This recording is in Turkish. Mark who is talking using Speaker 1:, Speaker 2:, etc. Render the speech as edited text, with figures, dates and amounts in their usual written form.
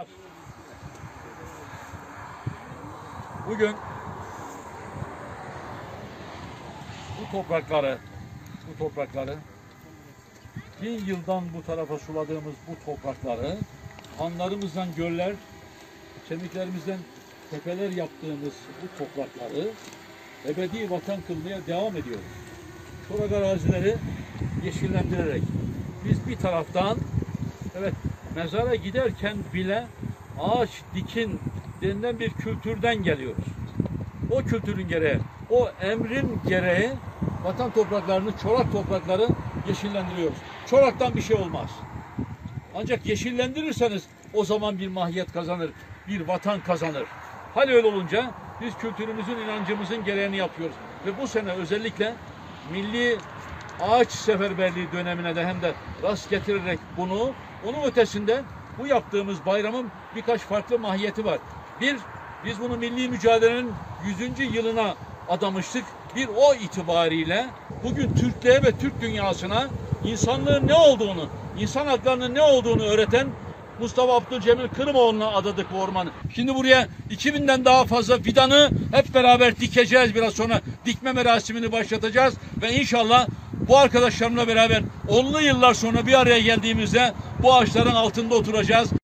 Speaker 1: Bugün bu toprakları 1000 yıldan bu tarafa suladığımız bu toprakları kanlarımızdan göller, kemiklerimizden tepeler yaptığımız bu toprakları ebedi vatan kılmaya devam ediyoruz. Çorak arazileri yeşillendirerek biz bir taraftan mezara giderken bile ağaç dikin denilen bir kültürden geliyoruz. O kültürün gereği, o emrin gereği vatan topraklarını, çorak toprakları yeşillendiriyoruz. Çoraktan bir şey olmaz. Ancak yeşillendirirseniz o zaman bir mahiyet kazanır, bir vatan kazanır. Hal öyle olunca biz kültürümüzün, inancımızın gereğini yapıyoruz. Ve bu sene özellikle milli ağaç seferberliği dönemine de hem de rast getirerek onun ötesinde bu yaptığımız bayramın birkaç farklı mahiyeti var. Bir, biz bunu milli mücadelenin 100. yılına adamıştık. Bir o itibariyle bugün Türklüğe ve Türk dünyasına insanlığın ne olduğunu, insan haklarının ne olduğunu öğreten Mustafa Abdülcemil Kırımoğlu'na adadık bu ormanı. Şimdi buraya 2000'den daha fazla fidanı hep beraber dikeceğiz. Biraz sonra dikme merasimini başlatacağız ve inşallah bu arkadaşlarımla beraber onlu yıllar sonra bir araya geldiğimizde bu ağaçların altında oturacağız.